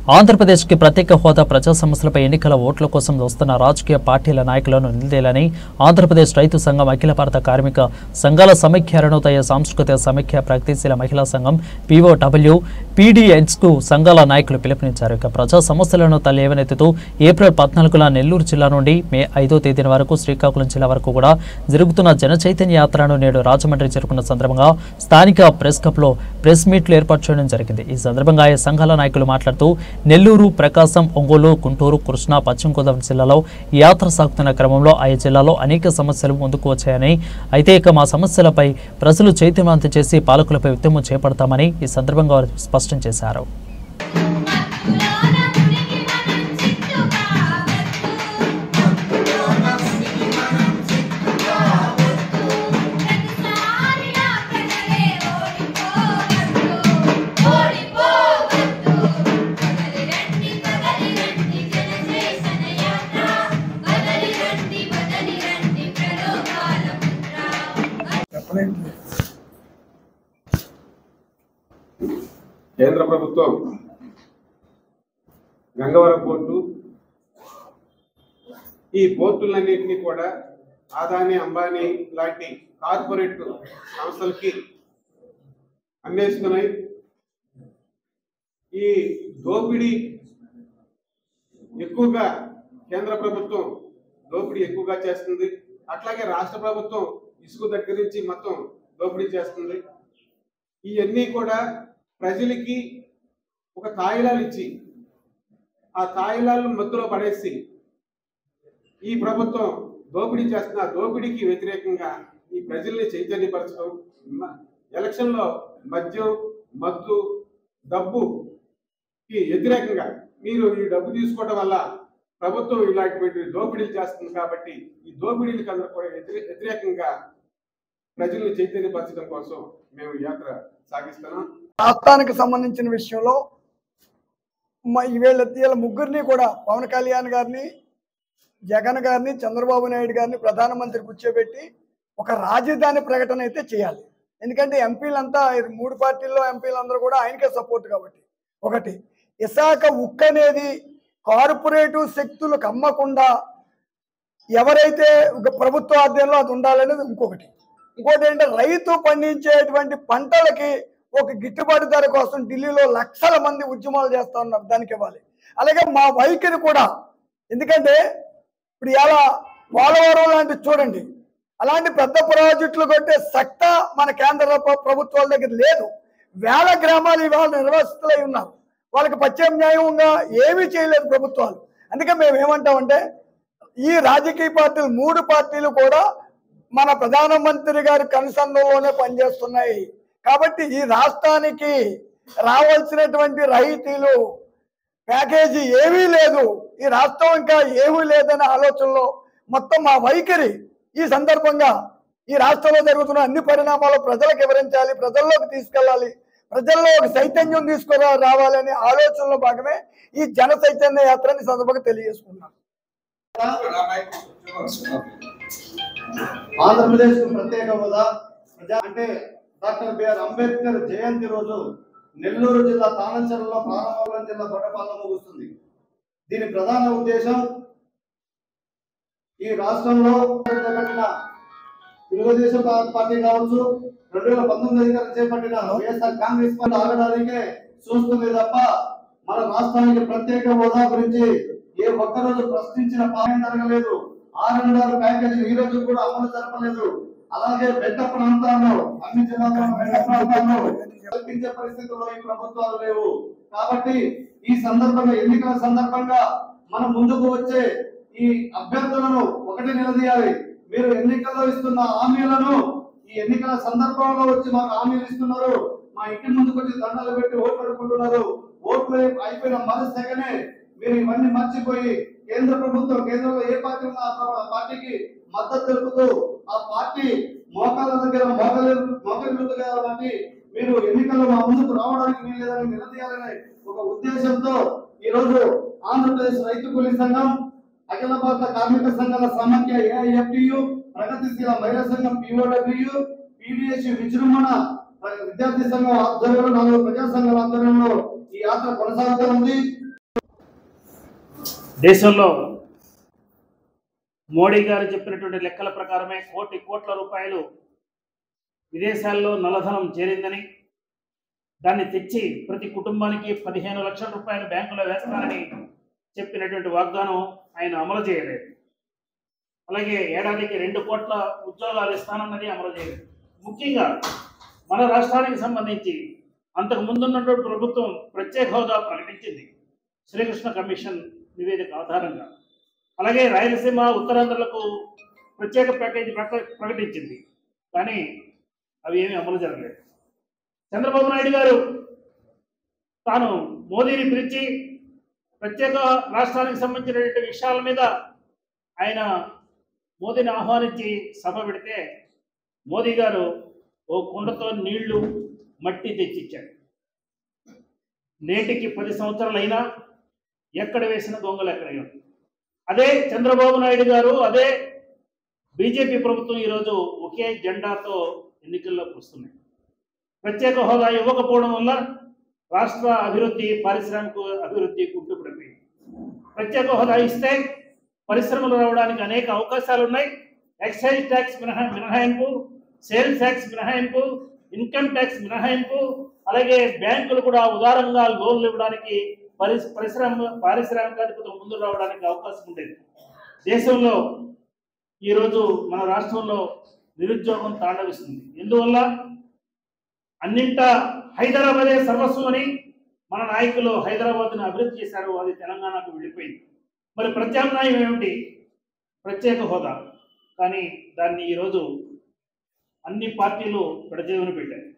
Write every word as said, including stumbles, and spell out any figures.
ఆంధ్రప్రదేశ్కి ప్రత్యేక హోదా ప్రజా సమస్యలపై ఎన్నికల ఓట్ల కోసం వస్తున్న రాజకీయ పార్టీల నాయకులను నిలదీయాలని ఆంధ్రప్రదేశ్ రైతు సంఘం, అఖిల భారత కార్మిక సంఘాల సమైక్య అరుణోదయ సాంస్కృతిక సమైక్య ప్రగతిశీల మహిళా సంఘం పీఓడబ్ల్యూ పీడీఎస్కు సంఘాల నాయకులు పిలుపునిచ్చారు. ఇక ప్రజా సమస్యలను లేవనెత్తుతూ ఏప్రిల్ పద్నాలుగున నెల్లూరు జిల్లా నుండి మే ఐదో తేదీన వరకు శ్రీకాకుళం జిల్లా వరకు కూడా జరుగుతున్న జన చైతన్య యాత్రను నేడు రాజమండ్రి చేరుకున్న సందర్భంగా స్థానిక ప్రెస్ క్లబ్లో ప్రెస్ మీట్లు ఏర్పాటు చేయడం జరిగింది. ఈ సందర్భంగా ఆయా సంఘాల నాయకులు మాట్లాడుతూ నెల్లూరు, ప్రకాశం, ఒంగోలు, గుంటూరు, కృష్ణా, పశ్చిమ గోదావరి జిల్లాలో యాత్ర సాగుతున్న క్రమంలో ఆయా జిల్లాలో అనేక సమస్యలు ముందుకు వచ్చాయని, అయితే ఇక మా సమస్యలపై ప్రజలు చైతన్యవంతం చేసి పాలకులపై ఉద్యమం చేపడతామని ఈ సందర్భంగా వారు స్పష్టం చేశారు. కేంద్ర ప్రభుత్వం గంగవరం పోర్టు, ఈ పోర్టులన్నింటినీ కూడా ఆదాని, అంబానీ లాంటి కార్పొరేట్ సంస్థలకి అమ్మేస్తున్నాయి. ఈ దోపిడీ ఎక్కువగా కేంద్ర ప్రభుత్వం దోపిడీ ఎక్కువగా చేస్తుంది. అట్లాగే రాష్ట్ర ప్రభుత్వం ఇసుక దగ్గర నుంచి మొత్తం దోపిడీ చేస్తుంది. ఇవన్నీ కూడా ప్రజలకి ఒక తాయిలాలు ఇచ్చి ఆ తాయిలాలను మధ్యలో పడేసి ఈ ప్రభుత్వం దోపిడీ చేస్తున్న దోపిడీకి వ్యతిరేకంగా ఈ ప్రజల్ని చైతన్యపరచడం, ఎలక్షన్లో మద్యం, మత్తు, డబ్బుకి వ్యతిరేకంగా మీరు ఈ డబ్బు తీసుకోవడం వల్ల ప్రభుత్వం ఇలాంటి దోపిడీలు చేస్తుంది కాబట్టి ఈ దోపిడీలకు అందరూ కూడా వ్యతిరేకంగా ప్రజల్ని చైతన్యపరచడం కోసం మేము యాత్ర సాగిస్తున్నాం. రాష్ట్రానికి సంబంధించిన విషయంలో ఈవేళ వీళ్ళ ముగ్గురిని కూడా పవన్ కళ్యాణ్ గారిని, జగన్ గారిని, చంద్రబాబు నాయుడు గారిని ప్రధానమంత్రి కూర్చోబెట్టి ఒక రాజధాని ప్రకటన అయితే చేయాలి. ఎందుకంటే ఎంపీలంతా మూడు పార్టీల్లో ఎంపీలందరూ కూడా ఆయనకే సపోర్ట్ కాబట్టి. ఒకటి, విశాఖ ఉక్కు అనేది కార్పొరేటివ్ శక్తులకు అమ్మకుండా ఎవరైతే ప్రభుత్వ ఆధ్వర్యంలో అది ఉండాలనేది ఇంకొకటి. ఇంకోటి ఏంటంటే రైతు పండించేటువంటి పంటలకి ఒక గిట్టుబాటు ధర కోసం ఢిల్లీలో లక్షల మంది ఉద్యమాలు చేస్తూ ఉన్నారు, దానికి ఇవ్వాలి. అలాగే మా వైఖరి కూడా, ఎందుకంటే ఇప్పుడు ఇలా పోలవరం లాంటి చూడండి, అలాంటి పెద్ద ప్రాజెక్టులు కొట్టే సత్తా మన కేంద్ర ప్రభుత్వాల దగ్గర లేదు. వేల గ్రామాలు ఇవాళ నిర్వాసితులై ఉన్నారు, వాళ్ళకి ప్రత్యామ్నాయంగా ఏమీ చేయలేదు ప్రభుత్వాలు. అందుకే మేము ఏమంటామంటే ఈ రాజకీయ పార్టీలు మూడు పార్టీలు కూడా మన ప్రధానమంత్రి గారి కనుసన్నలోనే పనిచేస్తున్నాయి. కాబట్టి ఈ రాష్ట్రానికి రావాల్సినటువంటి రాయితీలు ప్యాకేజీ ఏమీ లేదు, ఈ రాష్ట్రం ఇంకా ఏమీ లేదనే ఆలోచనలో మొత్తం మా వైఖరి ఈ సందర్భంగా ఈ రాష్ట్రంలో జరుగుతున్న అన్ని పరిణామాలు ప్రజలకు వివరించాలి, ప్రజల్లోకి తీసుకెళ్ళాలి, ప్రజల్లో ఒక చైతన్యం తీసుకురా రావాలనే ఆలోచనలో భాగమే ఈ జన చైతన్య యాత్రని సందర్భంగా తెలియజేసుకున్నాం. ఆంధ్రప్రదేశ్ ప్రత్యేక హోదా అంటే డాక్టర్ బిఆర్ అంబేద్కర్ జయంతి రోజు నెల్లూరు జిల్లా తాళంచెరులో ప్రారంభం జిల్లా బొట్టపాలెం ముగుస్తుంది. దీని ప్రధాన ఉద్దేశం ఈ రాష్ట్రంలో చేపట్టిన తెలుగుదేశం పార్టీ కావచ్చు, రెండు వేల పంతొమ్మిది అధికారం చేపట్టిన వైఎస్ఆర్ కాంగ్రెస్ పార్టీ ఆగడానికే చూస్తుంది తప్ప మన రాష్ట్రానికి ప్రత్యేక హోదా గురించి ఏ ఒక్కరోజు ప్రశ్నించిన పాలన జరగలేదు. ఆరు ఆరు ప్యాకేజీ ఈ రోజు కూడా అమలు జరపలేదు. అలాగే బెట్ట ప్రాంతాల్లో అన్ని జిల్లాల్లో బెట్ట ప్రాంతాల్లో కల్పించే పరిస్థితుల్లో ఈ ప్రభుత్వాలు లేవు. కాబట్టి ఈ సందర్భంగా ఎన్నికల సందర్భంగా మనం ముందుకు వచ్చే ఈ అభ్యర్థులను ఒకటి నిలదీయాలి. మీరు ఎన్నికల్లో ఇస్తున్న హామీలను ఈ ఎన్నికల సందర్భంలో వచ్చి మాకు హామీలు ఇస్తున్నారు, మా ఇంటి ముందుకు వచ్చి దండాలు పెట్టి ఓట్లు అడుగుకుంటున్నారు. ఓట్లు అయిపోయిన మరుసగనే మీరు ఇవన్నీ మర్చిపోయి కేంద్ర ప్రభుత్వం కేంద్రంలో ఏ పార్టీ ఉన్నా ఆ పార్టీకి మద్దతు తెలుపుతూ ఆ పార్టీ మోకాళ్ళ దగ్గర మోకలు మోకలు కాబట్టి మీరు ఎన్నికల్లో మా ముందుకు రావడానికి వీల్లేదని నిలదీయాలనే ఒక ఉద్దేశంతో ఈ రోజు ఆంధ్రప్రదేశ్ రైతు కూలీ సంఘం, అఖిల భారత కార్మిక సంఘాల సమాఖ్య ఏఐఎఫ్టియు, ప్రగతిశీల మహిళా సంఘం పీఓడబ్ల్యూ, పీడీఎస్ విజృంభణ విద్యార్థి సంఘం ఆధ్వర్యంలో నాలుగు ప్రజా సంఘాల ఆధ్వర్యంలో ఈ యాత్ర కొనసాగుతూ ఉంది. దేశంలో మోడీ గారు చెప్పినటువంటి లెక్కల ప్రకారమే కోటి కోట్ల రూపాయలు విదేశాల్లో నల్లధనం చేరిందని, దాన్ని తెచ్చి ప్రతి కుటుంబానికి పదిహేను లక్షల రూపాయలు బ్యాంకులో వేస్తానని చెప్పినటువంటి వాగ్దానం ఆయన అమలు చేయలేదు. అలాగే ఏడాదికి రెండు కోట్ల ఉద్యోగాలు ఇస్తానన్నది అమలు చేయలేదు. ముఖ్యంగా మన రాష్ట్రానికి సంబంధించి అంతకు ముందున్నటువంటి ప్రభుత్వం ప్రత్యేక హోదా ప్రకటించింది శ్రీకృష్ణ కమిషన్ నివేదిక ఆధారంగా. అలాగే రాయలసీమ ఉత్తరాంధ్రలకు ప్రత్యేక ప్యాకేజీ ప్రకటించింది, కానీ అవి ఏమీ అమలు జరగలేదు. చంద్రబాబు నాయుడు గారు తాను మోదీని పిలిచి ప్రత్యేక రాష్ట్రానికి సంబంధించినటువంటి విషయాల మీద ఆయన మోదీని ఆహ్వానించి సభ పెడితే మోదీ గారు ఓ కుండతో నీళ్లు మట్టి తెచ్చిచ్చాడు. నేటికి పది సంవత్సరాలైనా ఎక్కడ వేసిన దొంగలు ఎక్కడ. అదే చంద్రబాబు నాయుడు గారు, అదే బీజేపీ ప్రభుత్వం ఈరోజు ఒకే జెండాతో ఎన్నికల్లోకి వస్తున్నాయి. ప్రత్యేక హోదా ఇవ్వకపోవడం వల్ల రాష్ట్ర అభివృద్ధి, పారిశ్రామిక అభివృద్ధి కుంటుపడిపోయింది. ప్రత్యేక హోదా ఇస్తే పరిశ్రమలు రావడానికి అనేక అవకాశాలు ఉన్నాయి. ఎక్సైజ్ ట్యాక్స్ మినహా మినహాయింపు, సేల్స్ ట్యాక్స్ మినహాయింపు, ఇన్కమ్ ట్యాక్స్ మినహాయింపు, అలాగే బ్యాంకులు కూడా ఉదారంగా లోన్లు ఇవ్వడానికి, పరి పరిశ్రమ పారిశ్రామికాధిపతులు ముందు రావడానికి అవకాశం ఉండేది. దేశంలో ఈరోజు మన రాష్ట్రంలో నిరుద్యోగం తాండవిస్తుంది. ఎందువల్ల అన్నింటా హైదరాబాదే సర్వస్వం అని మన నాయకులు హైదరాబాద్ను అభివృద్ధి చేశారు, అది తెలంగాణకు వెళ్ళిపోయింది. మరి ప్రత్యామ్నాయం ఏమిటి? ప్రత్యేక హోదా. కానీ దాన్ని ఈరోజు అన్ని పార్టీలు పెడజేవును పెట్టాయి.